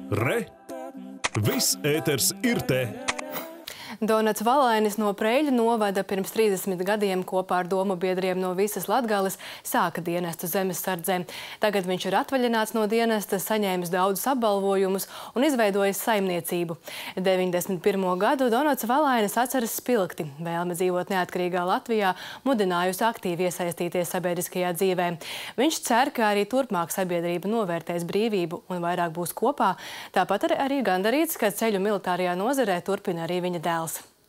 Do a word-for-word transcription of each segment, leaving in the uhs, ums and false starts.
Re! Viss ēters ir te! Donats Valainis no Preļu novada pirms trīsdesmit gadiem kopā ar domu biedriem no visas Latgales sāka dienestu zemessardzē. Tagad viņš ir atvaļināts no dienesta, saņēmis daudzus apbalvojumus un izveidojis saimniecību. deviņdesmit pirmo gadu Donats Valainis atceras spilgti. Vēlme dzīvot neatkarīgā Latvijā mudinājusi aktīvi iesaistīties sabiedriskajā dzīvē. Viņš cer, ka arī turpmāk sabiedrība novērtēs brīvību un vairāk būs kopā. Tāpat arī gandarīts, ka ceļu militārajā nozarē turpina arī viņa dēls.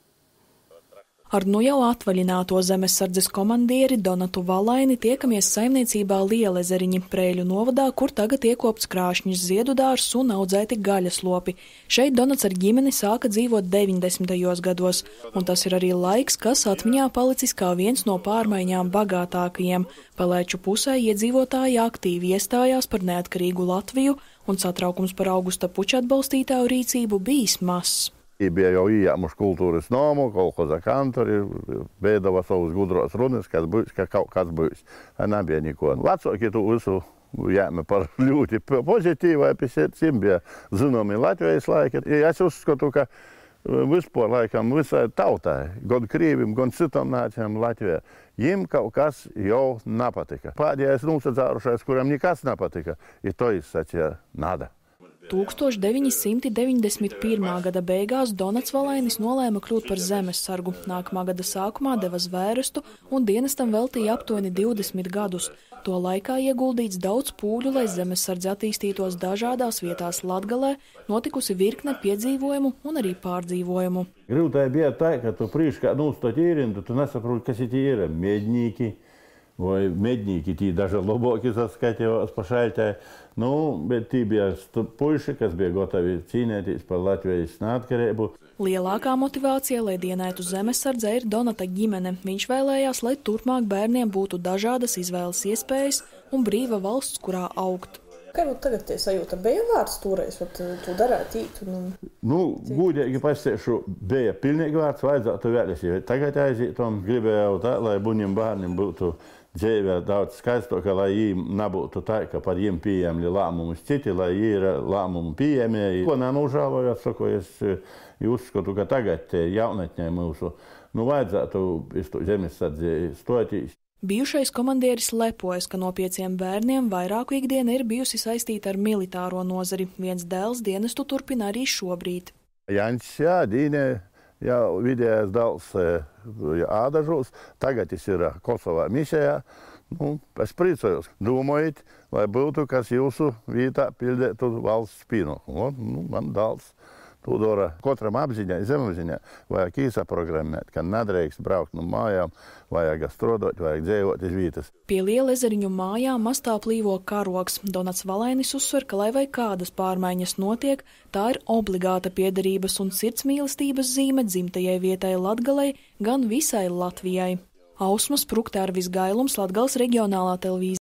Ar nu jau atvaļināto zemessardzes komandieri Donatu Valaini tiekamies saimniecībā Lielezeriņi Preļu novadā, kur tagad iekopts krāšņas ziedu dārzs un audzēti gaļas lopi. Šeit Donats ar ģimeni sāka dzīvot deviņdesmitajos gados, un tas ir arī laiks, kas atmiņā palicis kā viens no pārmaiņām bagātākajiem. Pelēču pusē iedzīvotāji aktīvi iestājās par neatkarīgu Latviju, un satraukums par Augusta Puča atbalstītāju rīcību bijis mazs. Bija jau ieņēmuši kultūras nomu, kolhoza kantori, beidava savus gudros runas, kas būs, ka kaut kas būs. Nebija neko. Vecāki to visu ņēma par ļoti pozitīvu, pie sirdsiem bija zināmi Latvijas laiki. Es uzskatu, ka vispār laikam visai tautai, gan krīvim, gan citam nācijām Latvijā, jiem kaut kas jau nepatika. Pēdējais nosacārušais, kuram nekas nepatika, ir to izsacīja nada. tūkstoš deviņi simti deviņdesmit pirmā gada beigās Donats Valainis nolēma kļūt par zemessargu. Nākamā gada sākumā deva zvērestu un dienestam veltīja aptuveni divdesmit gadus. To laikā ieguldīts daudz pūļu, lai zemessardze attīstītos dažādās vietās Latgalē, notikusi virkne piedzīvojumu un arī pārdzīvojumu. Grūtai bija tā, ka tu priekš kā nūstot īrindu, tu nesaproti, kas ir ir medņīki. Vai medņīki tī daži labāki saskatījās pa šaļtai. Nu, bet tī bija puiši, kas bija gatavi cīnēties par Latvijas neatkarību. Lielākā motivācija, lai dienētu zemessardzē, ir Donata ģimene. Viņš vēlējās, lai turpmāk bērniem būtu dažādas izvēles iespējas un brīva valsts, kurā augt. Kā jau tagad tie sajūta? Bija vārds toreiz, vai tu darētu īt? Un... Nu, gūdīgi pasiešu, bija pilnīgi vārds, vajadzētu vēlis. Tagad aizītom, gribēju tā, lai buņiem bērniem būtu dzīvē daudz skaistāka, lai viņiem nebūtu tā, ka par viņiem pieejami lēmumus citi, lai viņi ir lēmumu pieejami. Ko nenūžālojot, saku, es uzskatu, ka tagad jaunatņai mūsu nu, vajadzētu zemessardzi stotīs. Bijušais komandieris lepojas, ka no pieciem bērniem vairāku ikdiena ir bijusi saistīta ar militāro nozari. Viens dēls dienestu turpina arī šobrīd. Jānis, jā, Dīne. Jau vidējais dēls Ādažos, tagad viņš ir Kosovā misijā. Nu, es priecājos. Domājiet, lai būtu, kas jūsu vietā pildētu valsts pienākumu. Nu, man dēls to dara. Katram apziņai, zemapziņai vajag īsaprogrammēt, ka nedrīkst braukt no mājām, vajag strādāt, vajag dzīvot uz vietas. Pie Lielezeriņu mājām mastā plīvo karogs. Donats Valainis uzsver, ka lai vai kādas pārmaiņas notiek, tā ir obligāta piederības un sirdsmīlestības zīme dzimtajai vietai Latgalei, gan visai Latvijai. Ausma Sprukte, Arvis Gailums, Latgales reģionālā televīzija.